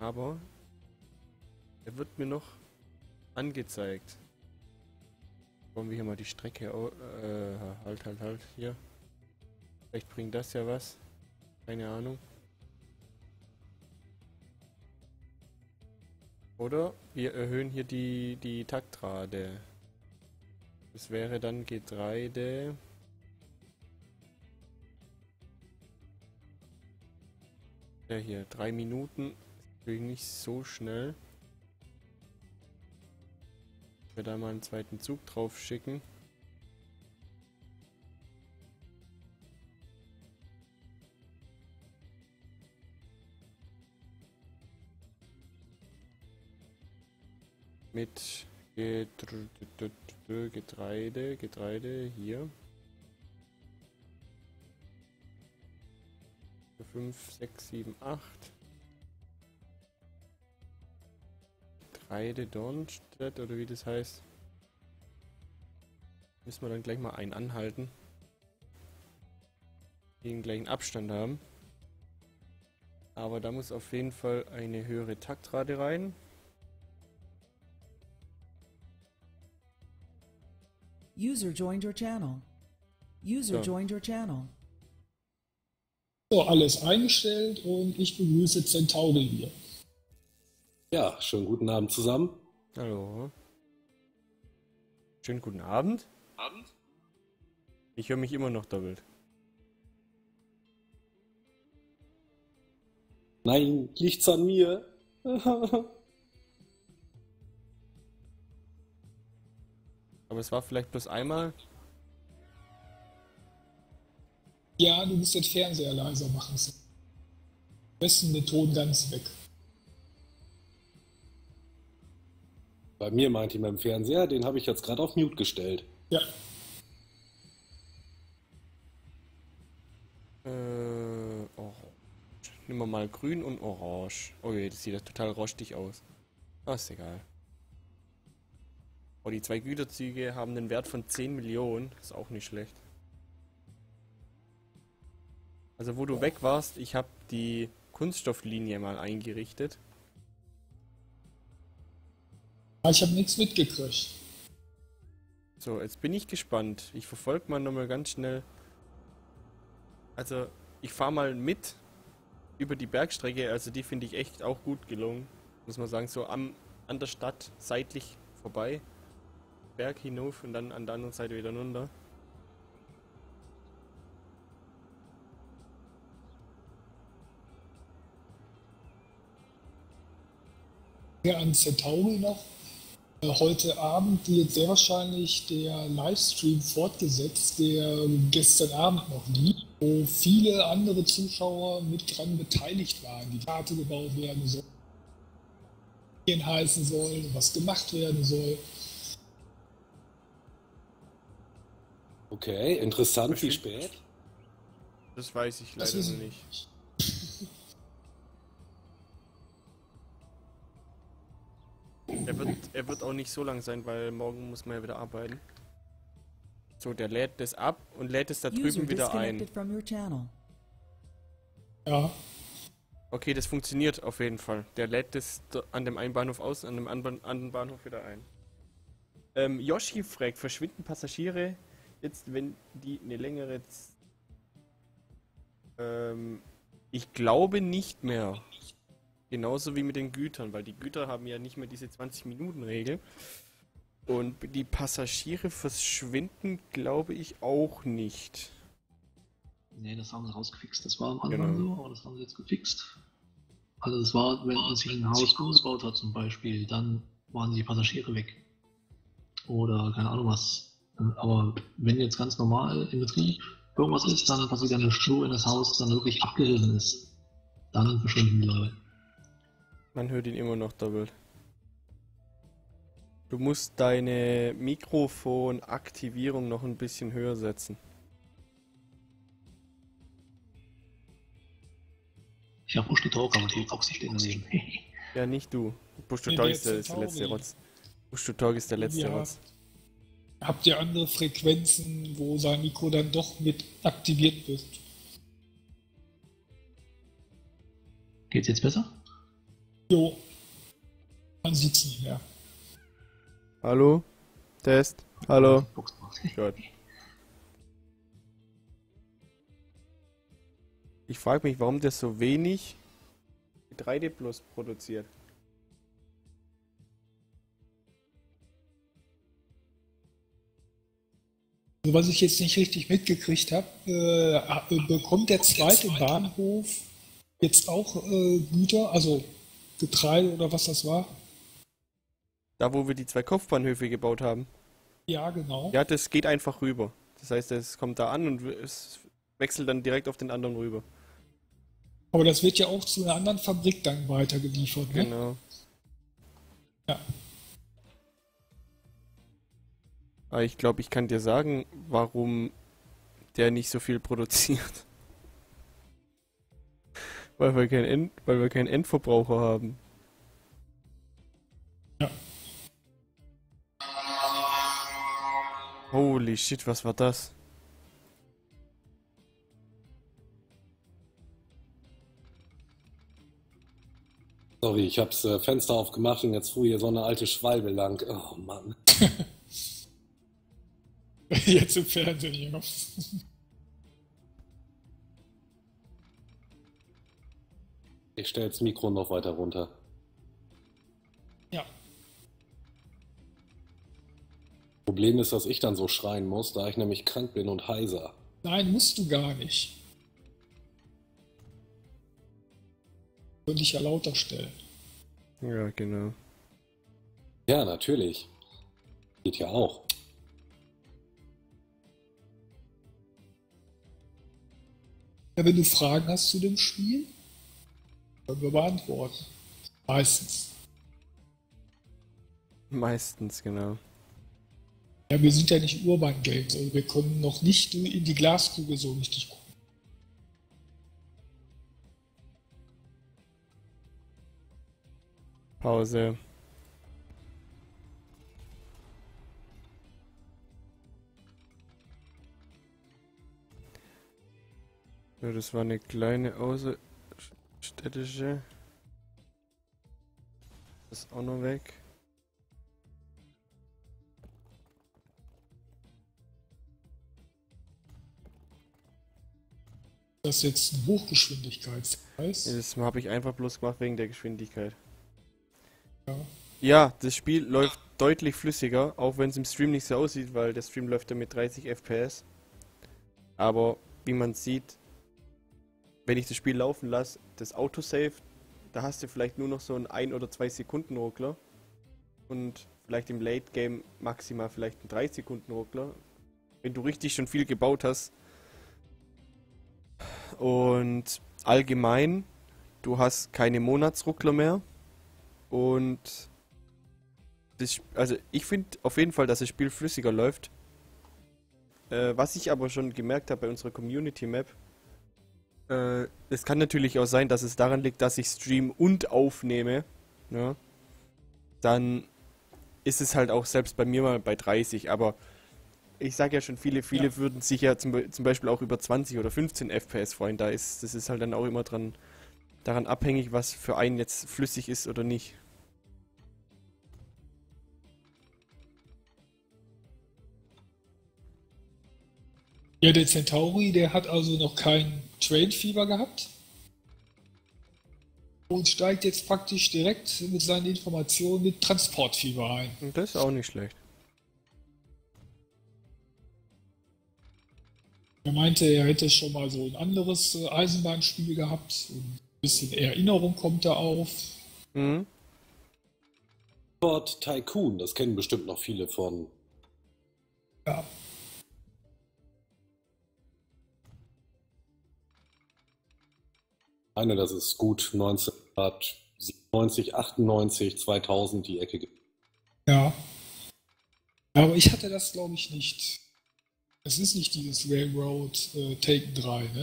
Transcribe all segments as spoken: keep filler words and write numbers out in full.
aber er wird mir noch angezeigt. Wollen wir hier mal die Strecke... Äh, halt, halt, halt, hier. Vielleicht bringt das ja was. Keine Ahnung. Oder wir erhöhen hier die, die Taktrate. Das wäre dann Getreide. Ja, hier, drei Minuten. Ist natürlich nicht so schnell. Ich werde da mal einen zweiten Zug drauf schicken. Mit Getreide, Getreide, hier. fünf, sechs, sieben, acht. Getreide Dornstedt, oder wie das heißt. Müssen wir dann gleich mal einen anhalten. Die den gleichen Abstand haben. Aber da muss auf jeden Fall eine höhere Taktrate rein. User joined your channel. User So. joined your channel. So, alles eingestellt und ich begrüße Centauri hier. Ja, schönen guten Abend zusammen. Hallo. Schönen guten Abend. Abend? Ich höre mich immer noch doppelt. Nein, liegt's an mir. Aber es war vielleicht bloß einmal. Ja, du musst den Fernseher leiser machen. Am besten den Ton ganz weg. Bei mir meint ihr mit dem Fernseher, den habe ich jetzt gerade auf Mute gestellt. Ja, Äh, oh. Nehmen wir mal grün und orange. Oh je, das sieht ja total rostig aus. Ah, ist egal. Oh, die zwei Güterzüge haben einen Wert von zehn Millionen. Ist auch nicht schlecht. Also wo du weg warst, ich habe die Kunststofflinie mal eingerichtet. ich habe nichts mitgekriegt. So, jetzt bin ich gespannt. Ich verfolge mal nochmal ganz schnell. Also, ich fahre mal mit über die Bergstrecke. Also die finde ich echt auch gut gelungen. Muss man sagen, so am, an der Stadt seitlich vorbei. Berg hinauf und dann an der anderen Seite wieder runter. Ja, an Centauri noch. Äh, Heute Abend wird sehr wahrscheinlich der Livestream fortgesetzt, der gestern Abend noch lief, wo viele andere Zuschauer mit dran beteiligt waren, die Karte gebaut werden soll, heißen soll, was gemacht werden soll. Okay, interessant, wie spät? Das weiß ich Das leider wissen noch wir nicht. nicht. Er wird, er wird auch nicht so lang sein, weil morgen muss man ja wieder arbeiten. So, der lädt das ab und lädt es da User drüben wieder ein. disconnected from your channel. Ja, Okay, das funktioniert auf jeden Fall. Der lädt das da- an dem einen Bahnhof aus, an dem anderen anderen Bahnhof wieder ein. Ähm, Yoshi fragt, verschwinden Passagiere jetzt, wenn die eine längere... Z ähm, ich glaube nicht mehr. Genauso wie mit den Gütern, weil die Güter haben ja nicht mehr diese zwanzig-Minuten-Regel. Und die Passagiere verschwinden, glaube ich, auch nicht. Nee, das haben sie rausgefixt. Das war am Anfang Genau. so, aber das haben sie jetzt gefixt. Also das war, wenn man sich ein Haus umgebaut hat zum Beispiel, dann waren die Passagiere weg. Oder keine Ahnung was. Aber wenn jetzt ganz normal im Betrieb irgendwas ist, dann passiert eine Schnur in das Haus, dann wirklich abgerissen ist. Dann verschwinden die Leute. Man hört ihn immer noch doppelt. Du musst deine Mikrofonaktivierung noch ein bisschen höher setzen. Ich habe Push to Talk, aber die Boxen stehen daneben. Ja, nicht du. Push to Nee, Talk der ist der, ist der letzte Centauri. Rotz. Push to Talk ist der letzte Ja. Rotz. habt ihr andere Frequenzen, wo sein Mikro dann doch mit aktiviert wird? Geht's jetzt besser? Jo, man sieht's nicht mehr. Hallo? Test? Hallo? Box macht. Gut. Ich frage mich, warum der so wenig drei D Plus produziert. Also, was ich jetzt nicht richtig mitgekriegt habe, äh, bekommt der zweite Bahnhof jetzt auch äh, Güter, also Getreide oder was das war? Da, wo wir die zwei Kopfbahnhöfe gebaut haben. Ja, genau. Ja, das geht einfach rüber. Das heißt, es kommt da an und es wechselt dann direkt auf den anderen rüber. Aber das wird ja auch zu einer anderen Fabrik dann weitergeliefert, ne? Genau. Ja. Aber ich glaube, ich kann dir sagen, warum der nicht so viel produziert. Weil wir kein End, weil wir keinen Endverbraucher haben. Ja. Holy shit, was war das? Sorry, ich hab's äh, Fenster aufgemacht und jetzt fuhr hier so eine alte Schwalbe lang. Oh Mann. Jetzt im Fernsehen hier noch. Ich stelle das Mikro noch weiter runter. Ja. Problem ist, dass ich dann so schreien muss, da ich nämlich krank bin und heiser. Nein, musst du gar nicht. Könnte ich ja lauter stellen. Ja, genau. Ja, natürlich. Geht ja auch. Ja, wenn du Fragen hast zu dem Spiel, können wir beantworten. Meistens. Meistens, genau. Ja, wir sind ja nicht Urban Games, also wir können noch nicht in die Glaskugel so richtig gucken. Pause. Ja, das war eine kleine außerstädtische. Das ist auch noch weg. Das ist jetzt ein Hochgeschwindigkeitspreis. Das habe ich einfach bloß gemacht wegen der Geschwindigkeit. Ja. Ja, das Spiel läuft deutlich flüssiger, auch wenn es im Stream nicht so aussieht, weil der Stream läuft ja mit dreißig F P S. Aber wie man sieht, wenn ich das Spiel laufen lasse, das Autosave, da hast du vielleicht nur noch so einen ein oder zwei Sekunden Ruckler. Und vielleicht im Late Game maximal vielleicht einen drei Sekunden Ruckler. Wenn du richtig schon viel gebaut hast. Und allgemein, du hast keine Monatsruckler mehr. Und das, also ich finde auf jeden Fall, dass das Spiel flüssiger läuft. Äh, was ich aber schon gemerkt habe bei unserer Community Map, äh, es kann natürlich auch sein, dass es daran liegt, dass ich stream und aufnehme. Ja, dann ist es halt auch selbst bei mir mal bei dreißig, aber ich sage ja schon, viele, viele Ja. würden sich ja zum, Be- zum Beispiel auch über zwanzig oder fünfzehn F P S freuen. Da ist, das ist halt dann auch immer dran, daran abhängig, was für einen jetzt flüssig ist oder nicht. Ja, der Centauri, der hat also noch kein Train-Fieber gehabt und steigt jetzt praktisch direkt mit seinen Informationen mit Transportfieber ein. Und das ist auch nicht schlecht. Er meinte, er hätte schon mal so ein anderes äh, Eisenbahnspiel gehabt und ein bisschen Erinnerung kommt da auf. Mhm. Ford Tycoon, das kennen bestimmt noch viele von. Ja. Eine, das ist gut neunzehnhundertsiebenundneunzig, achtundneunzig, zweitausend die Ecke. Ja. Aber ich hatte das, glaube ich, nicht. Es ist nicht dieses Railroad äh, Taken drei, ne?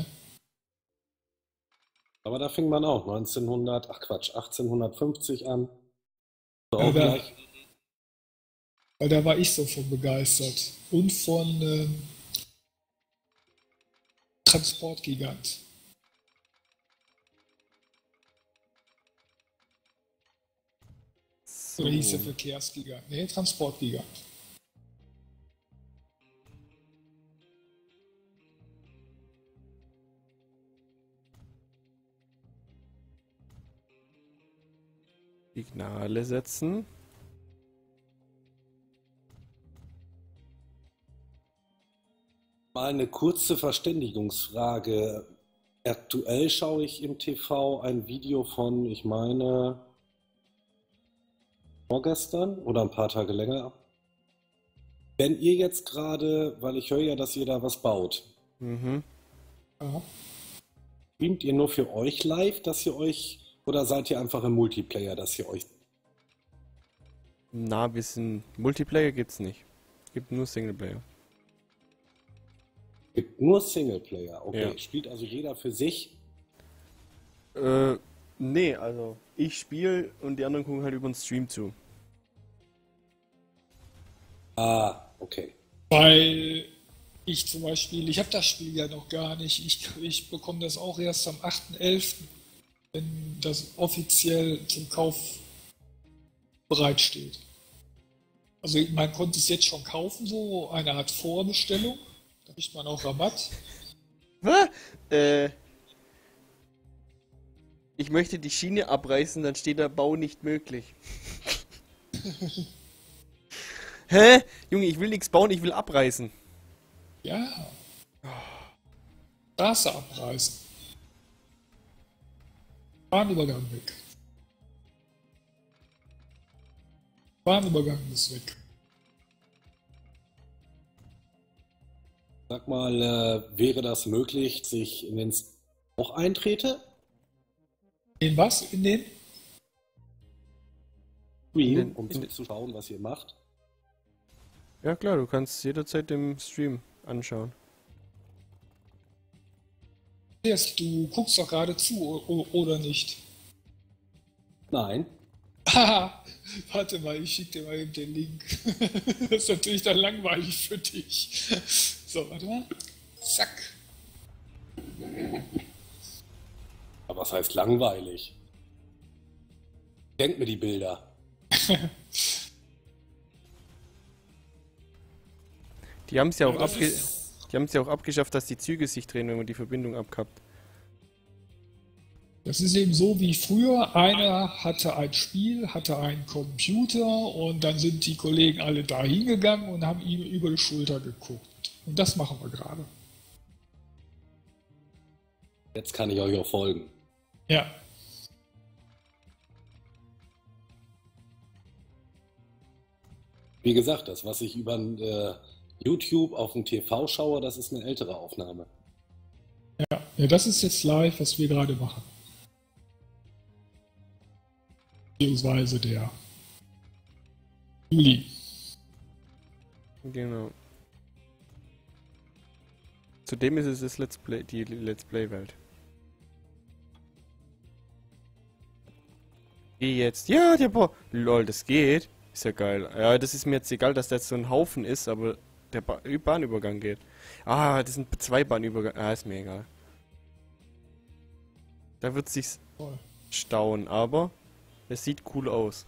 Aber da fing man auch neunzehnhundert, ach Quatsch, achtzehnhundertfünfzig an. So Ja, auch da, gleich. weil da war ich so von begeistert. Und von ähm, Transportgigant. Oder hieß der Verkehrsgigant? Nee, Transportgigant. Signale setzen. Mal eine kurze Verständigungsfrage. Aktuell schaue ich im T V ein Video von, ich meine, vorgestern oder ein paar Tage länger. Wenn ihr jetzt gerade, weil ich höre ja, dass ihr da was baut, Mhm. Ja. streamt ihr nur für euch live, dass ihr euch, oder seid ihr einfach im Multiplayer, dass ihr euch... Na, wir sind. Multiplayer gibt's nicht. Gibt nur Singleplayer. Gibt nur Singleplayer, okay. Ja. Spielt also jeder für sich. Äh, nee, also ich spiele und die anderen gucken halt über den Stream zu. Ah, okay. Weil ich zum Beispiel, ich habe das Spiel ja noch gar nicht. Ich, ich bekomme das auch erst am achten elften, wenn das offiziell zum Kauf bereitsteht. Also man konnte es jetzt schon kaufen, so eine Art Vorbestellung. Da kriegt man auch Rabatt. Was? Äh. Ich möchte die Schiene abreißen, dann steht da Bau nicht möglich. Hä? Junge, ich will nichts bauen, ich will abreißen. Ja. Straße abreißen. Bahnübergang weg. Bahnübergang ist weg. Sag mal, äh, wäre das möglich, sich in den S- auch eintrete? In was? In den? Stream, den- um in zu, den- zu schauen, was ihr macht? Ja klar, du kannst jederzeit im Stream anschauen. Yes, du guckst doch gerade zu, o- o- oder nicht? Nein. Haha, warte mal, ich schicke dir mal eben den Link. Das ist natürlich dann langweilig für dich. So, warte mal. Zack. Aber was heißt langweilig? Denkt mir die Bilder. Die haben es ja auch Ja, das abge ist- die haben es ja auch abgeschafft, dass die Züge sich drehen, wenn man die Verbindung abkappt. Das ist eben so wie früher. Einer hatte ein Spiel, hatte einen Computer und dann sind die Kollegen alle da hingegangen und haben ihm über die Schulter geguckt. Und das machen wir gerade. Jetzt kann ich euch auch folgen. Ja. Wie gesagt, das, was ich über äh, YouTube auf dem T V schaue, das ist eine ältere Aufnahme. Ja, ja, das ist jetzt live, was wir gerade machen. Beziehungsweise der Juli. Genau. Zudem ist es das Let's Play, die Let's Play-Welt. Geh jetzt. Ja, der Bau. Lol, das geht. Ist ja geil. Ja, das ist mir jetzt egal, dass das so ein Haufen ist, aber der ba Bahnübergang geht. Ah, das sind zwei Bahnübergänge. Ah, ist mir egal. Da wird sich's Toll. stauen, aber es sieht cool aus.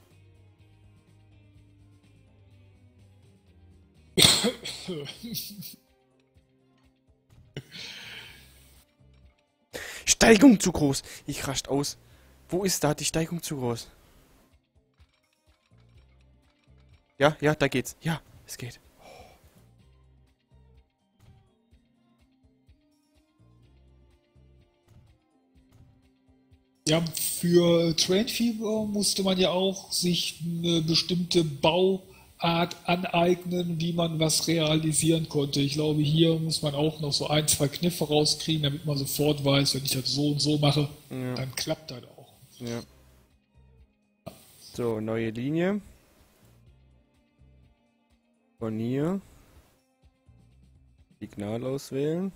Steigung zu groß. Ich rascht aus. Wo ist da die Steigung zu groß? Ja, ja, da geht's. Ja, es geht. Ja, für Train Fever musste man ja auch sich eine bestimmte Bauart aneignen, wie man was realisieren konnte. Ich glaube, hier muss man auch noch so ein, zwei Kniffe rauskriegen, damit man sofort weiß, wenn ich das so und so mache, Ja. dann klappt das auch. Ja. So, neue Linie. Von hier. Signal auswählen.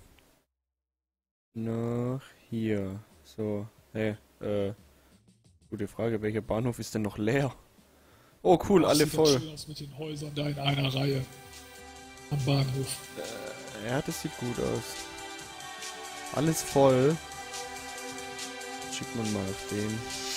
Nach hier. So, hey, äh. Gute Frage, welcher Bahnhof ist denn noch leer? Oh cool, Das alle sieht voll. ganz schön aus mit den Häusern da in einer Reihe am Bahnhof. Ja, das sieht gut aus. Alles voll. Schickt man mal auf den.